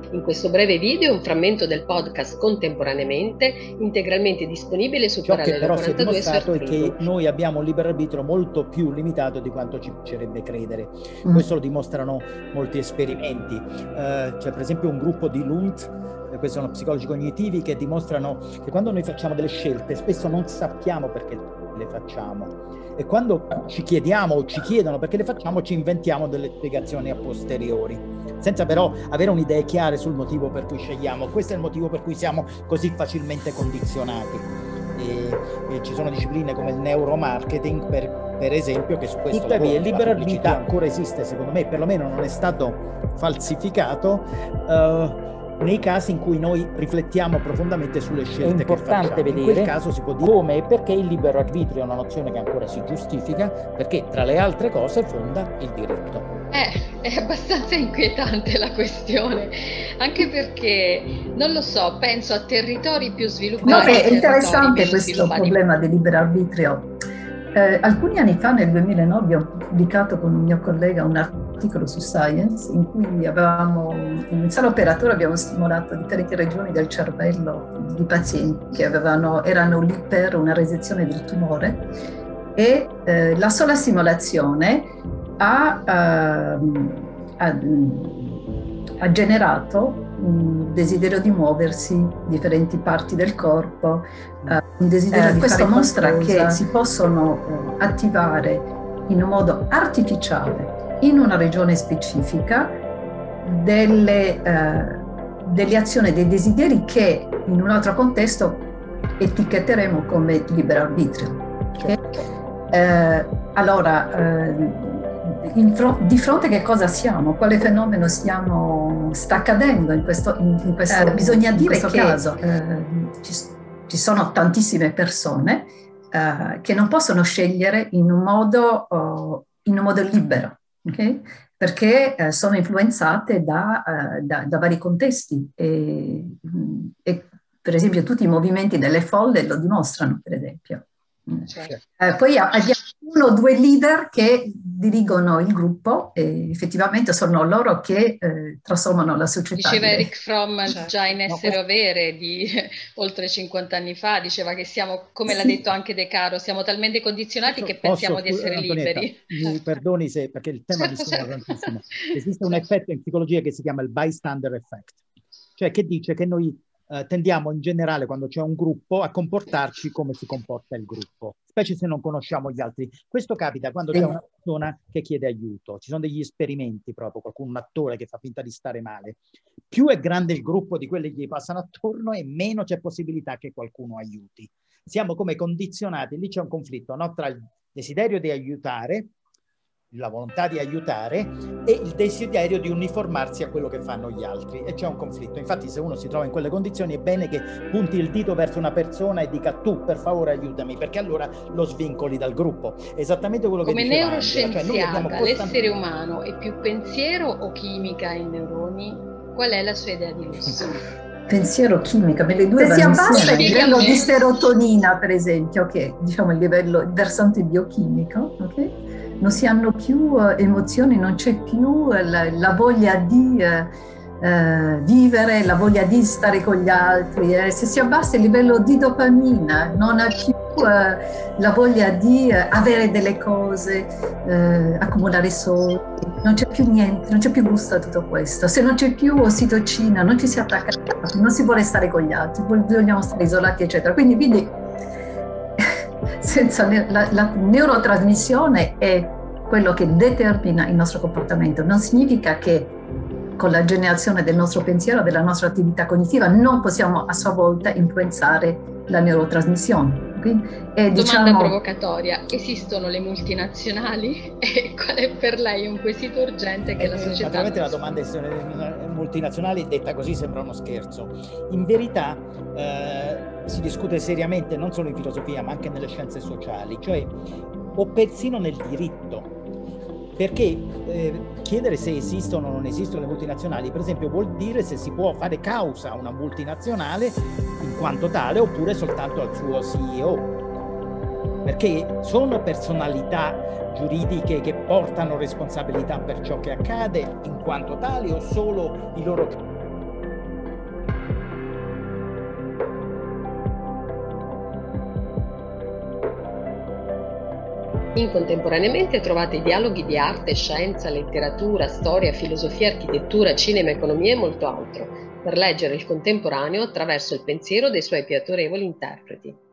In questo breve video un frammento del podcast Contemporaneamente, integralmente disponibile su Ciò che però si è 42 dimostrato è che Surfridu. noi abbiamo un libero arbitrio molto più limitato di quanto ci piacerebbe credere. Questo lo dimostrano molti esperimenti. C'è per esempio un gruppo di Lund, questi sono psicologi cognitivi, che dimostrano che quando noi facciamo delle scelte spesso non sappiamo perché le facciamo, e quando ci chiediamo o ci chiedono perché le facciamo ci inventiamo delle spiegazioni a posteriori, senza però avere un'idea chiara sul motivo per cui scegliamo. Questo è il motivo per cui siamo così facilmente condizionati. E ci sono discipline come il neuromarketing, per esempio, che su questo tuttavia il libero arbitrio ancora esiste, secondo me, perlomeno non è stato falsificato nei casi in cui noi riflettiamo profondamente sulle scelte che facciamo. È importante vedere in quel caso si può dire come e perché il libero arbitrio è una nozione che ancora si giustifica, perché tra le altre cose fonda il diritto. È abbastanza inquietante la questione, anche perché, non lo so, penso a territori più sviluppati. No, è interessante questo problema del libero arbitrio. Alcuni anni fa, nel 2009, ho pubblicato con un mio collega un articolo su Science in cui in sala operatoria abbiamo stimolato differenti regioni del cervello di pazienti che erano lì per una resezione del tumore, e la sola stimolazione ha generato un desiderio di muoversi in differenti parti del corpo, un desiderio di questo mostra che si possono attivare in un modo artificiale in una regione specifica delle azioni, dei desideri che in un altro contesto etichetteremo come libero arbitrio. Di fronte a che cosa siamo? Quale fenomeno sta accadendo in questo bisogna dire che caso? Ci sono tantissime persone che non possono scegliere in un modo libero, okay? Perché sono influenzate da vari contesti e per esempio tutti i movimenti delle folle lo dimostrano, per esempio. Poi abbiamo 1 o 2 leader che dirigono il gruppo e effettivamente sono loro che trasformano la società. Diceva Eric Fromm, già in Essere o Avere di oltre 50 anni fa, diceva che siamo, come l'ha detto anche De Caro, siamo talmente condizionati che pensiamo di essere liberi. Mi perdoni perché il tema mi sembra tantissimo. Esiste un effetto in psicologia che si chiama il bystander effect, cioè che dice che noi tendiamo in generale, quando c'è un gruppo, a comportarci come si comporta il gruppo, specie se non conosciamo gli altri. Questo capita quando c'è una persona che chiede aiuto. Ci sono degli esperimenti proprio, un attore che fa finta di stare male. Più è grande il gruppo di quelli che gli passano attorno e meno c'è possibilità che qualcuno aiuti. Siamo come condizionati, lì c'è un conflitto, no? Tra il desiderio di aiutare, la volontà di aiutare, e il desiderio di uniformarsi a quello che fanno gli altri, e c'è un conflitto. Infatti se uno si trova in quelle condizioni è bene che punti il dito verso una persona e dica: tu per favore aiutami, perché allora lo svincoli dal gruppo. Esattamente quello come che diceva neuroscienziata, cioè l'essere umano è più pensiero o chimica ai neuroni? Qual è la sua idea di lusso? Pensiero, chimica, me le due vanno insieme. Il livello di serotonina, per esempio, che è, diciamo, il versante biochimico, ok? Non si hanno più emozioni, non c'è più la voglia di vivere, la voglia di stare con gli altri. Se si abbassa il livello di dopamina, non ha più la voglia di avere delle cose, accumulare soldi, non c'è più niente, non c'è più gusto a tutto questo. Se non c'è più ossitocina, non ci si attacca, non si vuole stare con gli altri, vogliamo stare isolati, eccetera. Quindi senza la neurotrasmissione è quello che determina il nostro comportamento. Non significa che con la generazione del nostro pensiero, della nostra attività cognitiva, non possiamo a sua volta influenzare la neurotrasmissione. Domanda provocatoria: esistono le multinazionali? E qual è per lei un quesito urgente che la società... Naturalmente la domanda è multinazionali, detta così sembra uno scherzo. In verità si discute seriamente non solo in filosofia ma anche nelle scienze sociali, cioè o persino nel diritto. Perché chiedere se esistono o non esistono le multinazionali, per esempio, vuol dire se si può fare causa a una multinazionale in quanto tale oppure soltanto al suo CEO. Perché sono personalità giuridiche che portano responsabilità per ciò che accade in quanto tali, o solo i loro In Contemporaneamente trovate dialoghi di arte, scienza, letteratura, storia, filosofia, architettura, cinema, economia e molto altro, per leggere il contemporaneo attraverso il pensiero dei suoi più autorevoli interpreti.